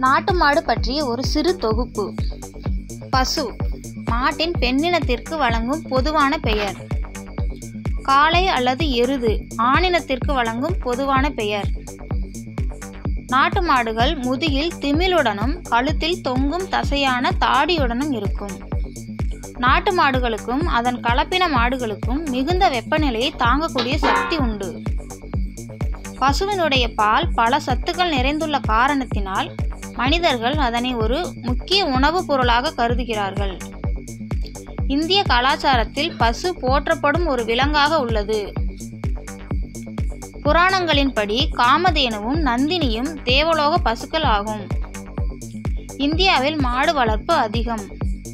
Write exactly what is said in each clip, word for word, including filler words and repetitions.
நாட்டு மாடு பற்றிய ஒரு சிறு தொகுப்பு. பசு மாட்டின் பெண்ணினத்திற்கு வழங்கும் பொதுவான பெயர். காளை அல்லது எருது ஆணினத்திற்கு வழங்கும் பொதுவான பெயர். நாட்டு மாடுகள் முதுகில் திமிலுடனும் கழுத்தில் தொங்கும் தசையான தாடியுடனும் இருக்கும். நாட்டு மாடுகளுக்கும் அதன் கலப்பின மாடுகளுக்கும் மிகுந்த வெப்பநிலையை தாங்கக்கூடிய சக்தி உண்டு. பசுவினுடைய பால் பல சத்துக்கள் நிறைந்துள்ள காரணத்தினால் மனிதர்கள் அதனை ஒரு முக்கிய உணவுப் பொருளாக கருதுகிறார்கள். இந்திய கலாச்சாரத்தில் பசு போற்றப்படும் ஒரு விலங்காக உள்ளது. புராணங்களின்படி காமதேனுவும் நந்தினியும் தேவலோக பசுக்கள் ஆகும். இந்தியாவில் மாடு வளர்ப்பு அதிகம்.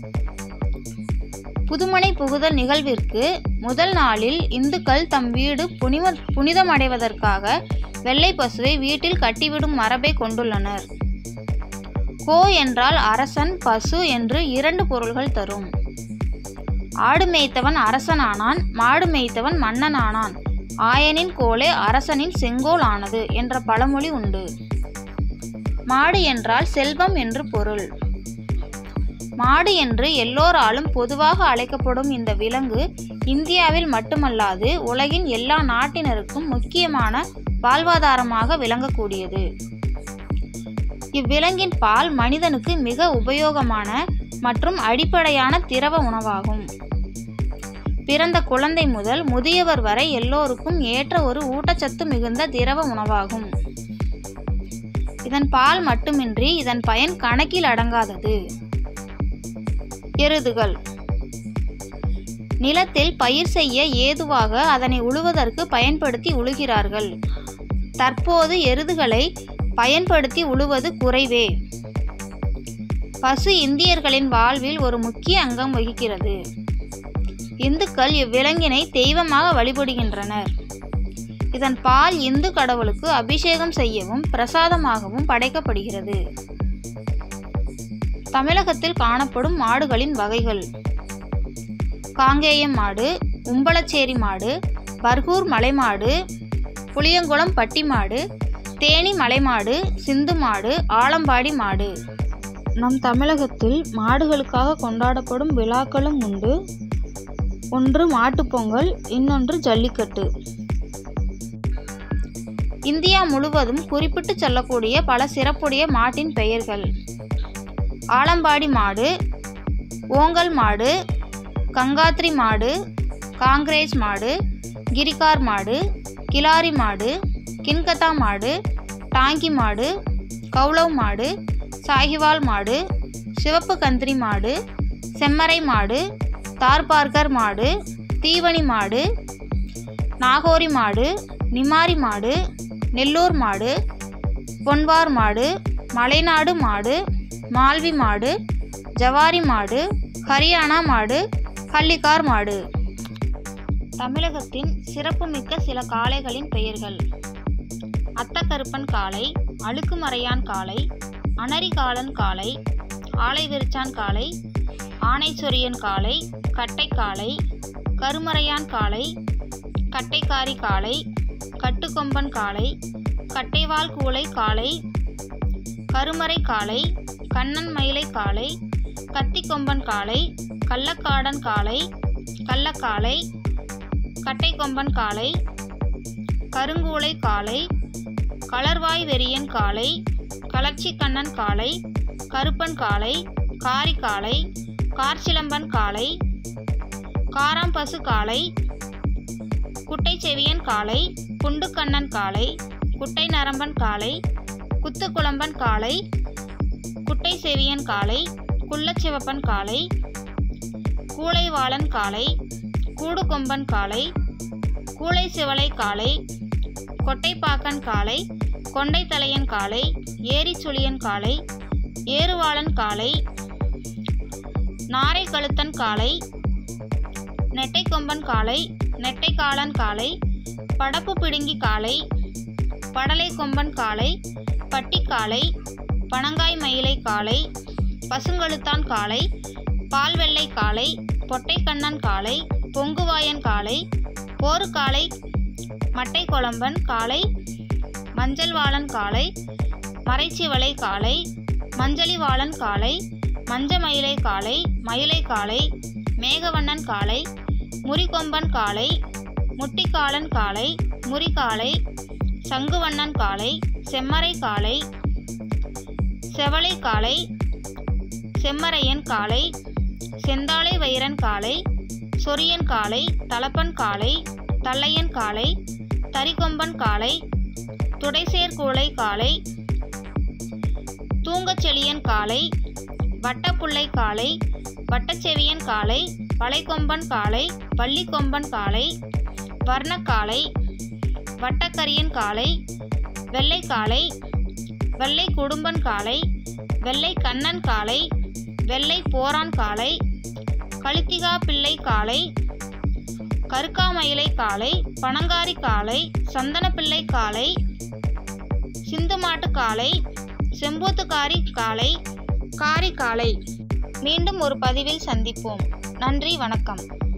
புதுமனை புகுதல் நிகழ்விற்கு முதல் நாளில் இந்துக்கள் தம் வீடு புனித புனிதமடைவதற்காக வெள்ளை பசுவை வீட்டில் கட்டிவிடும் மரபை கொண்டுள்ளனர். கோ என்றால் அரசன், பசு என்று இரண்டு பொருள்கள் தரும். ஆடு மேய்த்தவன் அரசனானான், மாடு மேய்த்தவன் மன்னனானான். ஆயனின் கோலே அரசனின் செங்கோல் ஆனது என்ற பழமொழி உண்டு. மாடு என்றால் செல்வம் என்று பொருள். மாடு என்று எல்லோராலும் பொதுவாக அழைக்கப்படும் இந்த விலங்கு இந்தியாவில் மட்டுமல்லாது உலகின் எல்லா நாட்டினருக்கும் முக்கியமான வாழ்வாதாரமாக விளங்கக்கூடியது. இவ்விலங்கின் பால் மனிதனுக்கு மிக உபயோகமான மற்றும் அடிப்படையான திரவ உணவாகும். பிறந்த குழந்தை முதல் முதியவர் வரை எல்லோருக்கும் ஏற்ற ஒரு ஊட்டச்சத்து மிகுந்த திரவ உணவாகும். இதன் பால் மட்டுமின்றி இதன் பயன் கணக்கில் அடங்காதது. எருதுகள் நிலத்தில் பயிர் செய்ய ஏதுவாக அதனை உழுவதற்கு பயன்படுத்தி உழுகிறார்கள். தற்போது எருதுகளை பயன்படுத்தி உழுவது குறைவே. பசு இந்தியர்களின் வாழ்வில் ஒரு முக்கிய அங்கம் வகிக்கிறது. இந்துக்கள் இவ்விலங்கினை தெய்வமாக வழிபடுகின்றனர். இதன் பால் இந்து கடவுளுக்கு அபிஷேகம் செய்யவும் பிரசாதமாகவும் படைக்கப்படுகிறது. தமிழகத்தில் காணப்படும் மாடுகளின் வகைகள்: காங்கேயம் மாடு, உம்பளச்சேரி மாடு, பர்கூர் மலைமாடு, புளியங்குளம் பட்டி மாடு, தேனி மலைமாடு, சிந்து மாடு, ஆலம்பாடி மாடு. நம் தமிழகத்தில் மாடுகளுக்காக கொண்டாடப்படும் விழாக்களும் உண்டு. ஒன்று மாட்டுப்பொங்கல், இன்னொன்று ஜல்லிக்கட்டு. இந்தியா முழுவதும் குறிப்பிட்டு சொல்லக்கூடிய பல சிறப்புடைய மாட்டின் பெயர்கள்: ஆலம்பாடி மாடு, ஓங்கல் மாடு, கங்காத்ரி மாடு, காங்கிரேஜ் மாடு, கிரிகார் மாடு, கிலாரி மாடு, கின்கத்தா மாடு, டாங்கி மாடு, கௌளவ் மாடு, சாகிவால் மாடு, சிவப்பு கந்திரி மாடு, செம்மறை மாடு, தார்பார்கர் மாடு, தீவனி மாடு, நாகோரி மாடு, நிமாரி மாடு, நெல்லூர் மாடு, பொன்வார் மாடு, மலைநாடு மாடு, மால்வி மாடு, ஜவாரி மாடு, ஹரியானா மாடு, ஹல்லிகார் மாடு. தமிழகத்தின் சிறப்புமிக்க சில காளைகளின் பெயர்கள்: அத்தக்கருப்பன் காளை, அழுக்குமறையான் காளை, அனரிகாலன் காளை, ஆலைவிரிச்சான் காளை, ஆனைச்சொரியன் காளை, கட்டைக்காளை, கருமறையான் காளை, கட்டைக்காரி காளை, கட்டுக்கொம்பன் காளை, கட்டைவால் கூளை காளை, கருமறை காளை, கண்ணன் மயிலை காளை, கத்திக்கொம்பன் காளை, கள்ளக்காடன் காளை, கள்ளக்காளை, கட்டைக்கொம்பன் காளை, கருங்கூளை காளை, களர்வாய் வெறியன் காளை, களர்ச்சி கண்ணன் காளை, கருப்பன் காளை, காரி காளை, கார்சிலம்பன் காளை, காராம்பசு காளை, குட்டை செவியன் காளை, குண்டுக்கண்ணன் காளை, குட்டை நரம்பன் காளை, குத்துக்குளம்பன் காளை, குட்டை செவியன் காளை, குள்ளச்சிவப்பன் காளை, கூளைவாளன் காளை, கூடுகொம்பன் காளை, கூளை சிவலை காளை, கொட்டைப்பாக்கன் காளை, கொண்டை தலையன் காளை, ஏரி சுழியன் காளை, ஏறுவாளன் காளை, நாரை கழுத்தன் காளை, நெட்டைக்கொம்பன் காளை, நெட்டைக்காளன் காளை, படப்பு பிடுங்கி காளை, படலை கொம்பன் காளை, பட்டிக்காளை, பனங்காய் மயிலை காளை, பசுங்கழுத்தான் காளை, பால்வெள்ளை காளை, பொட்டைக்கண்ணன் காளை, பொங்குவாயன் காளை, போருக்காளை, மட்டை கொழம்பன் காளை, மஞ்சள்வாளன் காளை, மறைச்சிவளை காளை, மஞ்சளிவாளன் காளை, மஞ்சமயிலை காளை, மயிலை காளை, மேகவண்ணன் காளை, முறிகொம்பன் காளை, முட்டிக்காளன் காளை, முறிகாளை, சங்குவண்ணன் காளை, செம்மறை காளை, செவலை காளை, செம்மறையன் காளை, செந்தாளை வைரன் காளை, சொரியன் காளை, தலப்பன் காளை, தள்ளையன் காளை, தரிகொம்பன் காளை, துடைசேர் கூளை காளை, தூங்கச்செழியன் காளை, வட்டப்புள்ளை காளை, வட்டச்செவியன் காளை, வளைகொம்பன் காளை, வள்ளிக்கொம்பன் காளை, வர்ணக்காளை, வட்டக்கரியன் காளை, வெள்ளை காளை, வெள்ளை குடும்பன் காளை, வெள்ளை கண்ணன் காளை, வெள்ளை போரான் காளை, கழுத்திகா பிள்ளை காளை, கருக்காமயிலை காளை, பனங்காரி காளை, சந்தனப்பிள்ளை காளை, சிந்துமாட்டு காளை, செம்பூத்துக்காரி காளை, காரி காளை. மீண்டும் ஒரு பதிவில் சந்திப்போம். நன்றி, வணக்கம்.